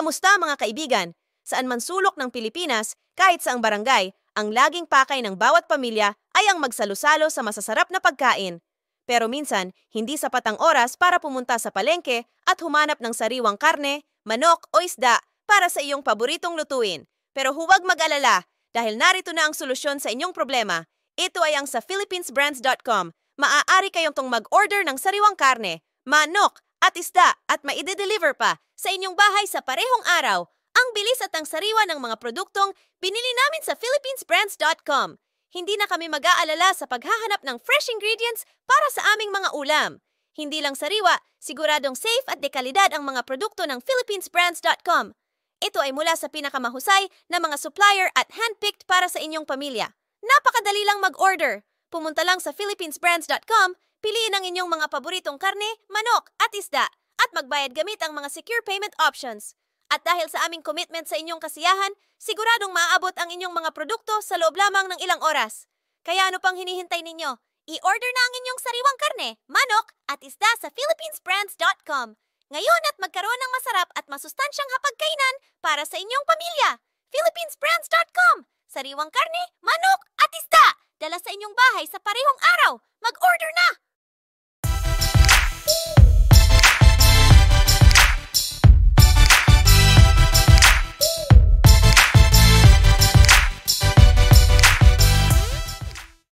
Kamusta mga kaibigan? Saan man sulok ng Pilipinas, kahit saang barangay, ang laging pakay ng bawat pamilya ay ang magsalusalo sa masasarap na pagkain. Pero minsan, hindi sapat ang oras para pumunta sa palengke at humanap ng sariwang karne, manok o isda para sa iyong paboritong lutuin. Pero huwag mag-alala dahil narito na ang solusyon sa inyong problema. Ito ay ang sa philippinesbrands.com. Maaari kayong mag-order ng sariwang karne, manok at isda at maide-deliver pa sa inyong bahay sa parehong araw. Ang bilis at ang sariwa ng mga produktong binili namin sa philippinesbrands.com. Hindi na kami mag-aalala sa paghahanap ng fresh ingredients para sa aming mga ulam. Hindi lang sariwa, siguradong safe at dekalidad ang mga produkto ng philippinesbrands.com. Ito ay mula sa pinakamahusay na mga supplier at handpicked para sa inyong pamilya. Napakadali lang mag-order. Pumunta lang sa philippinesbrands.com, piliin ang inyong mga paboritong karne, manok at isda at magbayad gamit ang mga secure payment options. At dahil sa aming commitment sa inyong kasiyahan, siguradong maaabot ang inyong mga produkto sa loob lamang ng ilang oras. Kaya ano pang hinihintay ninyo? I-order na ang inyong sariwang karne, manok at isda sa philippinesbrands.com. Ngayon at magkaroon ng masarap at masustansyang hapagkainan para sa inyong pamilya. philippinesbrands.com. Sariwang karne, manok at isda. Dala sa inyong bahay sa parehong araw. Mag-order na!